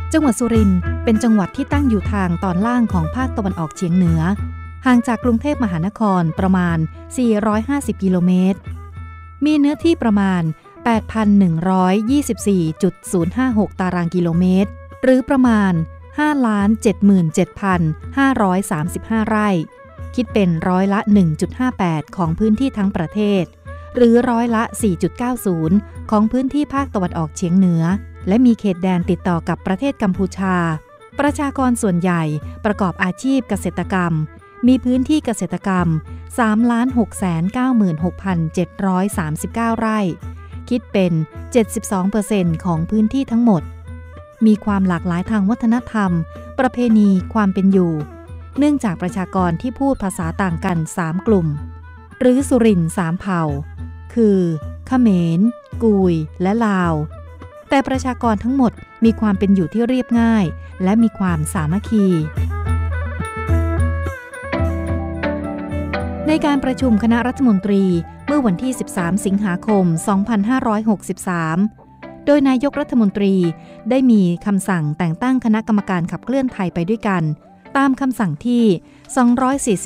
จังหวัดสุรินทร์เป็นจังหวัดที่ตั้งอยู่ทางตอนล่างของภาคตะวันออกเฉียงเหนือห่างจากกรุงเทพมหานครประมาณ450กิโลเมตรมีเนื้อที่ประมาณ 8,124.056 ตารางกิโลเมตรหรือประมาณ 5,77,535 ไร่คิดเป็นร้อยละ 1.58 ของพื้นที่ทั้งประเทศหรือร้อยละ 4.90 ของพื้นที่ภาคตะวันออกเฉียงเหนือและมีเขตแดนติดต่อกับประเทศกัมพูชาประชากรส่วนใหญ่ประกอบอาชีพเกษตรกรรมมีพื้นที่เกษตรกรรม 3,696,739 ไร่คิดเป็น 72% ของพื้นที่ทั้งหมดมีความหลากหลายทางวัฒนธรรมประเพณีความเป็นอยู่เนื่องจากประชากรที่พูดภาษาต่างกัน3กลุ่มหรือสุรินทร์3เผ่าคือเขมรกุยและลาวแต่ประชากรทั้งหมดมีความเป็นอยู่ที่เรียบง่ายและมีความสามัคคีในการประชุมคณะรัฐมนตรีเมื่อวันที่13สิงหาคม2563โดยนายกรัฐมนตรีได้มีคำสั่งแต่งตั้งคณะกรรมการขับเคลื่อนไทยไปด้วยกันตามคำสั่งที่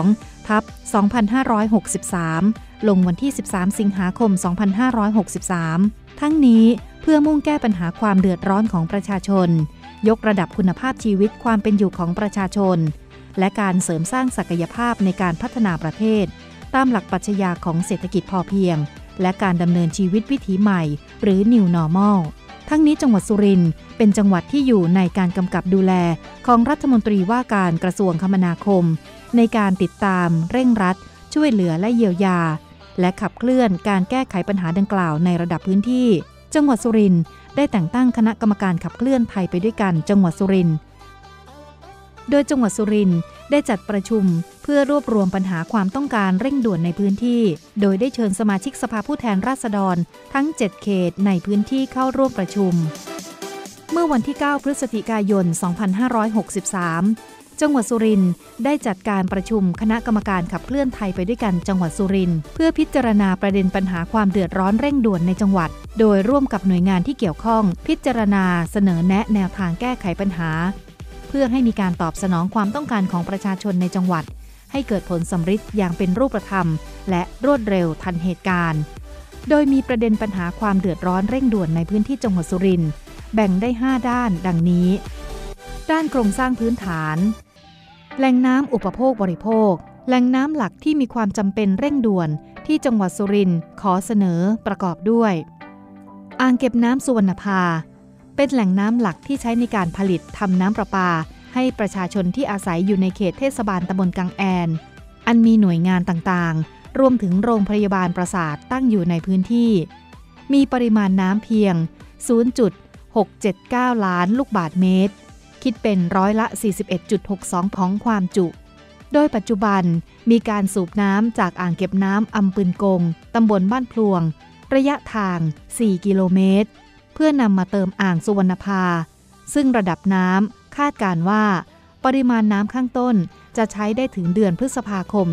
242/2563ลงวันที่13สิงหาคม2563ทั้งนี้เพื่อมุ่งแก้ปัญหาความเดือดร้อนของประชาชนยกระดับคุณภาพชีวิตความเป็นอยู่ของประชาชนและการเสริมสร้างศักยภาพในการพัฒนาประเทศตามหลักปรัชญาของเศรษฐกิจพอเพียงและการดำเนินชีวิตวิถีใหม่หรือ New Normal ทั้งนี้จังหวัดสุรินทร์เป็นจังหวัดที่อยู่ในการกำกับดูแลของรัฐมนตรีว่าการกระทรวงคมนาคมในการติดตามเร่งรัดช่วยเหลือและเยียวยาและขับเคลื่อนการแก้ไขปัญหาดังกล่าวในระดับพื้นที่จังหวัดสุรินทร์ได้แต่งตั้งคณะกรรมการขับเคลื่อนไทยไปด้วยกันจังหวัดสุรินทร์โดยจังหวัดสุรินทร์ได้จัดประชุมเพื่อรวบรวมปัญหาความต้องการเร่งด่วนในพื้นที่โดยได้เชิญสมาชิกสภาผู้แทนราษฎรทั้ง7เขตในพื้นที่เข้าร่วมประชุมเมื่อวันที่9พฤศจิกายน2563จังหวัดสุรินทร์ได้จัดการประชุมคณะกรรมการขับเคลื่อนไทยไปด้วยกันจังหวัดสุรินทร์เพื่อพิจารณาประเด็นปัญหาความเดือดร้อนเร่งด่วนในจังหวัดโดยร่วมกับหน่วยงานที่เกี่ยวข้องพิจารณาเสนอแนะแนวทางแก้ไขปัญหาเพื่อให้มีการตอบสนองความต้องการของประชาชนในจังหวัดให้เกิดผลสำฤทธิ์อย่างเป็นรูปธรรมและรวดเร็วทันเหตุการณ์โดยมีประเด็นปัญหาความเดือดร้อนเร่งด่วนในพื้นที่จังหวัดสุรินทร์แบ่งได้5ด้านดังนี้ด้านโครงสร้างพื้นฐานแหล่งน้ำอุปโภคบริโภคแหล่งน้ำหลักที่มีความจำเป็นเร่งด่วนที่จังหวัดสุรินทร์ขอเสนอประกอบด้วยอ่างเก็บน้ำสุวรรณภาเป็นแหล่งน้ำหลักที่ใช้ในการผลิตทำน้ำประปาให้ประชาชนที่อาศัยอยู่ในเขตเทศบาลตำบลกังแอนอันมีหน่วยงานต่างๆรวมถึงโรงพยาบาลปราสาทตั้งอยู่ในพื้นที่มีปริมาณน้ำเพียง 0.679 ล้านลูกบาศก์เมตรคิดเป็นร้อยละ 41.62 ของความจุโดยปัจจุบันมีการสูบน้ำจากอ่างเก็บน้ำอำปืนกงตำบลบ้านพลวงระยะทาง4กิโลเมตรเพื่อนำมาเติมอ่างสุวรรณภาซึ่งระดับน้ำคาดการณ์ว่าปริมาณน้ำข้างต้นจะใช้ได้ถึงเดือนพฤษภาคม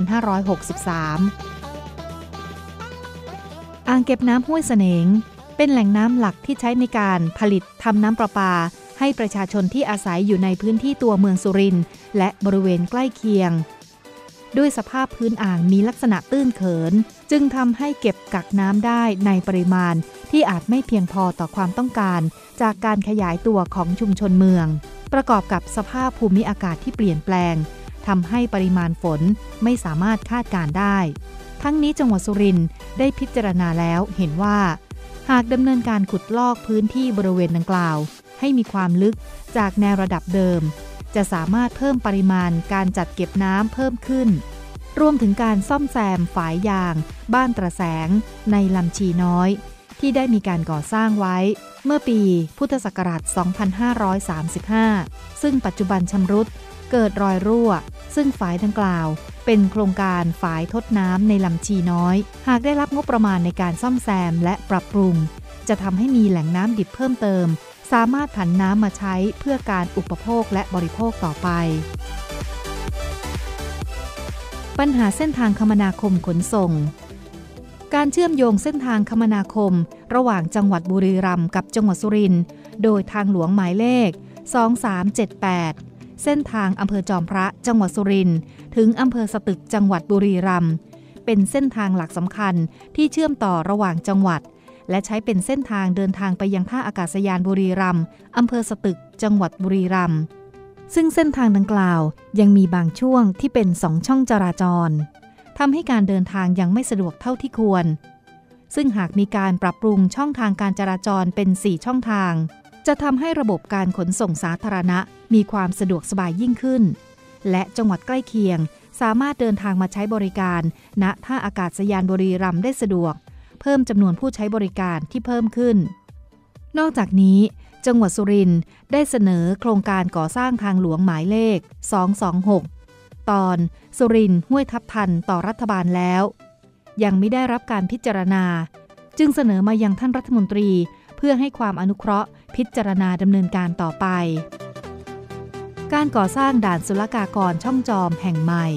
2563 อ่างเก็บน้ำห้วยเสนงเป็นแหล่งน้ำหลักที่ใช้ในการผลิตทำน้ำประปาให้ประชาชนที่อาศัยอยู่ในพื้นที่ตัวเมืองสุรินทร์และบริเวณใกล้เคียงด้วยสภาพพื้นอ่างมีลักษณะตื้นเขินจึงทำให้เก็บกักน้ำได้ในปริมาณที่อาจไม่เพียงพอต่อความต้องการจากการขยายตัวของชุมชนเมืองประกอบกับสภาพภูมิอากาศที่เปลี่ยนแปลงทำให้ปริมาณฝนไม่สามารถคาดการณ์ได้ทั้งนี้จังหวัดสุรินทร์ได้พิจารณาแล้วเห็นว่าหากดำเนินการขุดลอกพื้นที่บริเวณดังกล่าวให้มีความลึกจากแนวระดับเดิมจะสามารถเพิ่มปริมาณการจัดเก็บน้ำเพิ่มขึ้นรวมถึงการซ่อมแซมฝายยางบ้านตระแสงในลำชีน้อยที่ได้มีการก่อสร้างไว้เมื่อปีพุทธศักราช 2535 ซึ่งปัจจุบันชำรุดเกิดรอยรั่วซึ่งฝายดังกล่าวเป็นโครงการฝายทดน้ำในลำชีน้อยหากได้รับงบประมาณในการซ่อมแซมและปรับปรุงจะทำให้มีแหล่งน้ำดิบเพิ่มเติมสามารถผันน้ำมาใช้เพื่อการอุปโภคและบริโภคต่อไปปัญหาเส้นทางคมนาคมขนส่งการเชื่อมโยงเส้นทางคมนาคมระหว่างจังหวัดบุรีรัมย์กับจังหวัดสุรินทร์โดยทางหลวงหมายเลข2378เส้นทางอำเภอจอมพระจังหวัดสุรินทร์ถึงอำเภอสตึกจังหวัดบุรีรัมย์เป็นเส้นทางหลักสำคัญที่เชื่อมต่อระหว่างจังหวัดและใช้เป็นเส้นทางเดินทางไปยังท่าอากาศยานบุรีรัมย์อำเภอสตึกจังหวัดบุรีรัมย์ซึ่งเส้นทางดังกล่าวยังมีบางช่วงที่เป็น2ช่องจราจรทำให้การเดินทางยังไม่สะดวกเท่าที่ควรซึ่งหากมีการปรับปรุงช่องทางการจราจรเป็น4ช่องทางจะทำให้ระบบการขนส่งสาธารณะมีความสะดวกสบายยิ่งขึ้นและจังหวัดใกล้เคียงสามารถเดินทางมาใช้บริการณท่าอากาศยานบุรีรัมย์ได้สะดวกเพิ่มจำนวนผู้ใช้บริการที่เพิ่มขึ้นนอกจากนี้จังหวัดสุรินทร์ได้เสนอโครงการก่อสร้างทางหลวงหมายเลข226ตอนสุรินทร์ห้วยทับทันต่อรัฐบาลแล้วยังไม่ได้รับการพิจารณาจึงเสนอมายังท่านรัฐมนตรีเพื่อให้ความอนุเคราะห์พิจารณาดำเนินการต่อไปการก่อสร้างด่านศุลกากรช่องจอมแห่งใหม่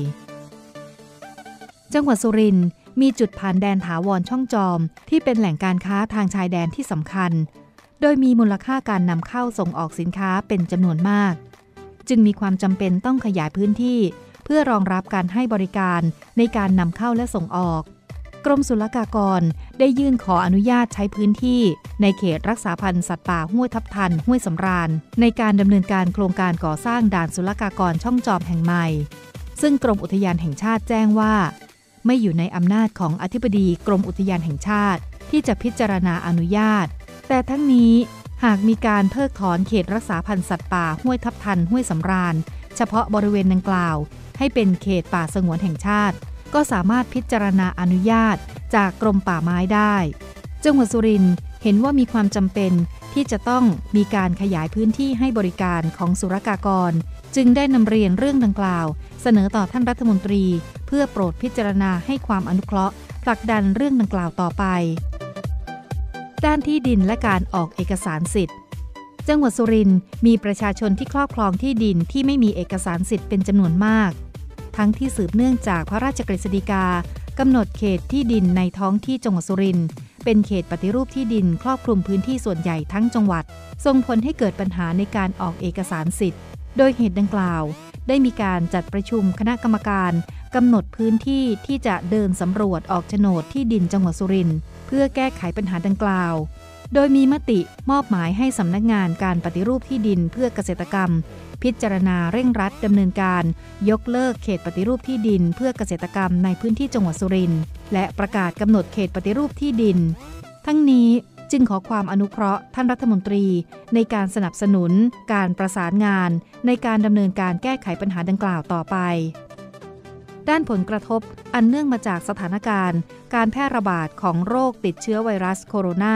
จังหวัดสุรินทร์มีจุดผ่านแดนถาวรช่องจอมที่เป็นแหล่งการค้าทางชายแดนที่สำคัญโดยมีมูลค่าการนำเข้าส่งออกสินค้าเป็นจำนวนมากจึงมีความจำเป็นต้องขยายพื้นที่เพื่อรองรับการให้บริการในการนำเข้าและส่งออกกรมศุลกากรได้ยื่นขออนุญาตใช้พื้นที่ในเขตรักษาพันธุ์สัตว์ป่าห้วยทับทันห้วยสำราญในการดำเนินการโครงการก่อสร้างด่านศุลกากรช่องจอมแห่งใหม่ซึ่งกรมอุทยานแห่งชาติแจ้งว่าไม่อยู่ในอำนาจของอธิบดีกรมอุทยานแห่งชาติที่จะพิจารณาอนุญาตแต่ทั้งนี้หากมีการเพิกถอนเขตรักษาพันธุ์สัตว์ป่าห้วยทับทันห้วยสำราญเฉพาะบริเวณดังกล่าวให้เป็นเขตป่าสงวนแห่งชาติก็สามารถพิจารณาอนุญาตจากกรมป่าไม้ได้จังหวัดสุรินทร์เห็นว่ามีความจำเป็นที่จะต้องมีการขยายพื้นที่ให้บริการของศุลกากรจึงได้นำเรียนเรื่องดังกล่าวเสนอต่อท่านรัฐมนตรีเพื่อโปรดพิจารณาให้ความอนุเคราะห์ผลักดันเรื่องดังกล่าวต่อไปด้านที่ดินและการออกเอกสารสิทธิ์จังหวัดสุรินทร์มีประชาชนที่ครอบครองที่ดินที่ไม่มีเอกสารสิทธิ์เป็นจำนวนมากทั้งที่สืบเนื่องจากพระราชกฤษฎีกากำหนดเขตที่ดินในท้องที่จังหวัดสุรินทร์เป็นเขตปฏิรูปที่ดินครอบคลุมพื้นที่ส่วนใหญ่ทั้งจังหวัดส่งผลให้เกิดปัญหาในการออกเอกสารสิทธิ์โดยเหตุดังกล่าวได้มีการจัดประชุมคณะกรรมการกำหนดพื้นที่ที่จะเดินสำรวจออกโฉนดที่ดินจังหวัดสุรินทร์เพื่อแก้ไขปัญหาดังกล่าวโดยมีมติมอบหมายให้สำนักงานการปฏิรูปที่ดินเพื่อเกษตรกรรมพิจารณาเร่งรัดดำเนินการยกเลิกเขตปฏิรูปที่ดินเพื่อเกษตรกรรมในพื้นที่จังหวัดสุรินทร์และประกาศกำหนดเขตปฏิรูปที่ดินทั้งนี้จึงขอความอนุเคราะห์ท่านรัฐมนตรีในการสนับสนุนการประสานงานในการดำเนินการแก้ไขปัญหาดังกล่าวต่อไปด้านผลกระทบอันเนื่องมาจากสถานการณ์การแพร่ระบาดของโรคติดเชื้อไวรัสโคโรนา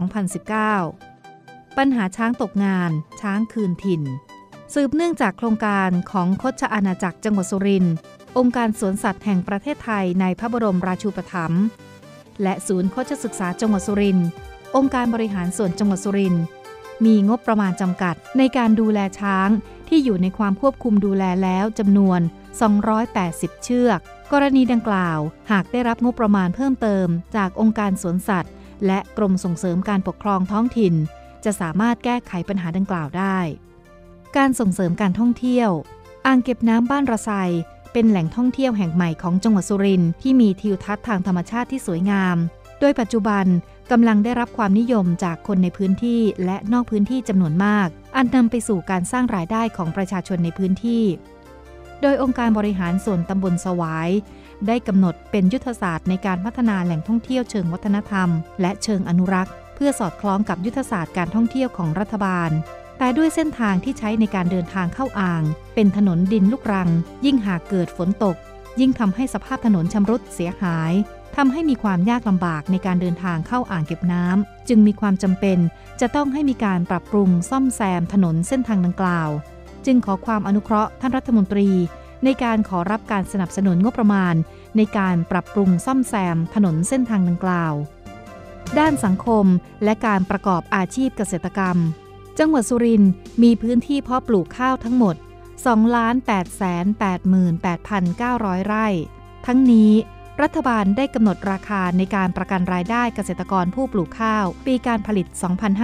2019 ปัญหาช้างตกงานช้างคืนถิ่นสืบเนื่องจากโครงการของคชอาณาจักรจังหวัดสุรินทร์องค์การสวนสัตว์แห่งประเทศไทยในพระบรมราชูปถัมภ์และศูนย์โฆษศึกษาจังหวัดสุรินทร์องค์การบริหารส่วนจังหวัดสุรินทร์มีงบประมาณจำกัดในการดูแลช้างที่อยู่ในความควบคุมดูแลแล้วจำนวน280เชือกกรณีดังกล่าวหากได้รับงบประมาณเพิ่มเติมจากองค์การสวนสัตว์และกรมส่งเสริมการปกครองท้องถิ่นจะสามารถแก้ไขปัญหาดังกล่าวได้การส่งเสริมการท่องเที่ยวอ่างเก็บน้ำบ้านระไซเป็นแหล่งท่องเที่ยวแห่งใหม่ของจังหวัดสุรินทร์ที่มีทิวทัศน์ทางธรรมชาติที่สวยงามโดยปัจจุบันกำลังได้รับความนิยมจากคนในพื้นที่และนอกพื้นที่จำนวนมากอันนำไปสู่การสร้างรายได้ของประชาชนในพื้นที่โดยองค์การบริหารส่วนตำบลสวายได้กำหนดเป็นยุทธศาสตร์ในการพัฒนาแหล่งท่องเที่ยวเชิงวัฒนธรรมและเชิงอนุรักษ์เพื่อสอดคล้องกับยุทธศาสตร์การท่องเที่ยวของรัฐบาลแต่ด้วยเส้นทางที่ใช้ในการเดินทางเข้าอ่างเป็นถนนดินลูกรังยิ่งหากเกิดฝนตกยิ่งทำให้สภาพถนนชำรุดเสียหายทำให้มีความยากลำบากในการเดินทางเข้าอ่างเก็บน้ำจึงมีความจำเป็นจะต้องให้มีการปรับปรุงซ่อมแซมถนนเส้นทางดังกล่าวจึงขอความอนุเคราะห์ท่านรัฐมนตรีในการขอรับการสนับสนุนงบประมาณในการปรับปรุงซ่อมแซมถนนเส้นทางดังกล่าวด้านสังคมและการประกอบอาชีพเกษตรกรรมจังหวัดสุรินทร์มีพื้นที่เพาะปลูกข้าวทั้งหมด 2,888,900 ไร่ทั้งนี้รัฐบาลได้กำหนดราคาในการประกันรายได้เกษตรกรผู้ปลูกข้าวปีการผลิต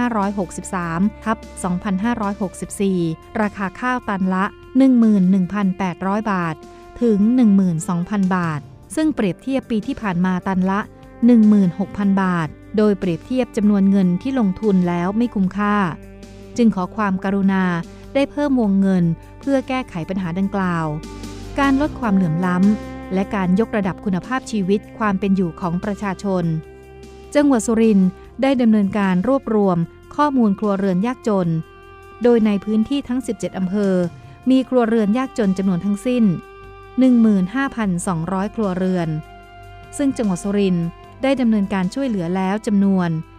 2563/2564 ราคาข้าวตันละ 11,800 บาทถึง 12,000 บาทซึ่งเปรียบเทียบปีที่ผ่านมาตันละ 16,000 บาทโดยเปรียบเทียบจำนวนเงินที่ลงทุนแล้วไม่คุ้มค่าจึงขอความกรุณาได้เพิ่มวงเงินเพื่อแก้ไขปัญหาดังกล่าวการลดความเหลื่อมล้ำและการยกระดับคุณภาพชีวิตความเป็นอยู่ของประชาชนจังหวัดสุรินทร์ได้ดำเนินการรวบรวมข้อมูลครัวเรือนยากจนโดยในพื้นที่ทั้ง17อำเภอมีครัวเรือนยากจนจำนวนทั้งสิ้น 15,200 ครัวเรือนซึ่งจังหวัดสุรินทร์ได้ดำเนินการช่วยเหลือแล้วจำนวน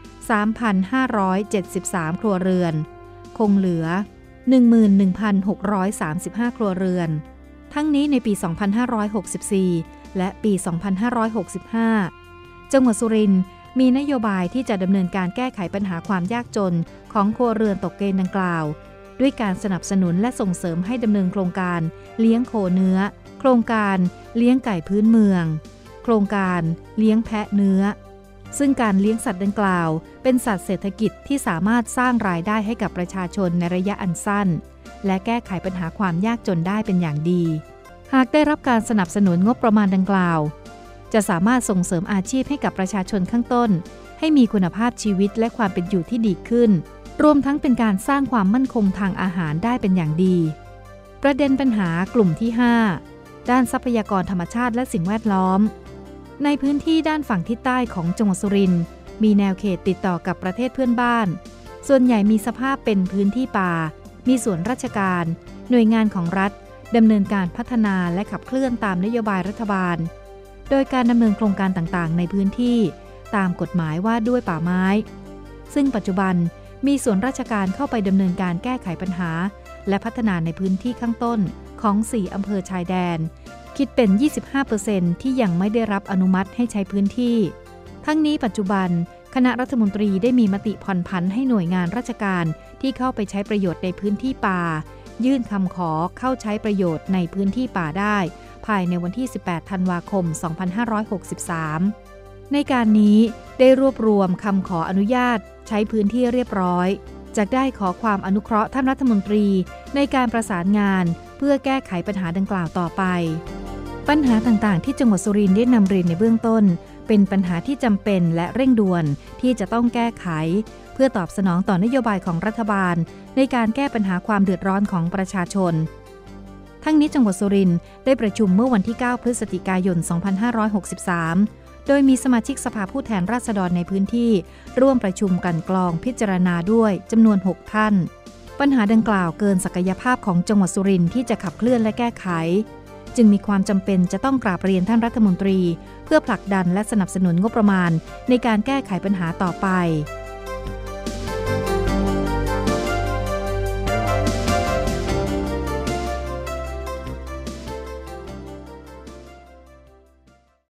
3,573 ครัวเรือนคงเหลือ 11,635 ครัวเรือนทั้งนี้ในปี 2564 และปี 2565 จังหวัดสุรินทร์มีนโยบายที่จะดำเนินการแก้ไขปัญหาความยากจนของครัวเรือนตกเกณฑ์ดังกล่าวด้วยการสนับสนุนและส่งเสริมให้ดำเนินโครงการเลี้ยงโคเนื้อโครงการเลี้ยงไก่พื้นเมืองโครงการเลี้ยงแพะเนื้อซึ่งการเลี้ยงสัตว์ดังกล่าวเป็นสัตว์เศรษฐกิจที่สามารถสร้างรายได้ให้กับประชาชนในระยะอันสั้นและแก้ไขปัญหาความยากจนได้เป็นอย่างดีหากได้รับการสนับสนุนงบประมาณดังกล่าวจะสามารถส่งเสริมอาชีพให้กับประชาชนข้างต้นให้มีคุณภาพชีวิตและความเป็นอยู่ที่ดีขึ้นรวมทั้งเป็นการสร้างความมั่นคงทางอาหารได้เป็นอย่างดีประเด็นปัญหากลุ่มที่ 5 ด้านทรัพยากรธรรมชาติและสิ่งแวดล้อมในพื้นที่ด้านฝั่งทิศใต้ของจังหวัดสุรินทร์มีแนวเขตติดต่อกับประเทศเพื่อนบ้านส่วนใหญ่มีสภาพเป็นพื้นที่ป่ามีส่วนราชการหน่วยงานของรัฐดำเนินการพัฒนาและขับเคลื่อนตามนโยบายรัฐบาลโดยการดำเนินโครงการต่างๆในพื้นที่ตามกฎหมายว่าด้วยป่าไม้ซึ่งปัจจุบันมีส่วนราชการเข้าไปดำเนินการแก้ไขปัญหาและพัฒนาในพื้นที่ข้างต้นของ4อำเภอชายแดนคิดเป็น 25% ที่ยังไม่ได้รับอนุมัติให้ใช้พื้นที่ทั้งนี้ปัจจุบันคณะรัฐมนตรีได้มีมติผ่อนผันให้หน่วยงานราชการที่เข้าไปใช้ประโยชน์ในพื้นที่ป่ายื่นคำขอเข้าใช้ประโยชน์ในพื้นที่ป่าได้ภายในวันที่ 18 ธันวาคม 2563 ในการนี้ได้รวบรวมคำขออนุญาตใช้พื้นที่เรียบร้อยจากได้ขอความอนุเคราะห์ท่านรัฐมนตรีในการประสานงานเพื่อแก้ไขปัญหาดังกล่าวต่อไปปัญหาต่างๆที่จังหวัดสุรินทร์ได้นำเรียนในเบื้องต้นเป็นปัญหาที่จำเป็นและเร่งด่วนที่จะต้องแก้ไขเพื่อตอบสนองต่อนโยบายของรัฐบาลในการแก้ปัญหาความเดือดร้อนของประชาชนทั้งนี้จังหวัดสุรินทร์ได้ประชุมเมื่อวันที่ 9 พฤศจิกายน 2563 โดยมีสมาชิกสภาผู้แทนราษฎรในพื้นที่ร่วมประชุมกลั่นกรองพิจารณาด้วยจำนวน 6 ท่านปัญหาดังกล่าวเกินศักยภาพของจังหวัดสุรินทร์ที่จะขับเคลื่อนและแก้ไขจึงมีความจำเป็นจะต้องกราบเรียนท่านรัฐมนตรีเพื่อผลักดันและสนับสนุนงบประมาณในการแก้ไขปัญหาต่อไป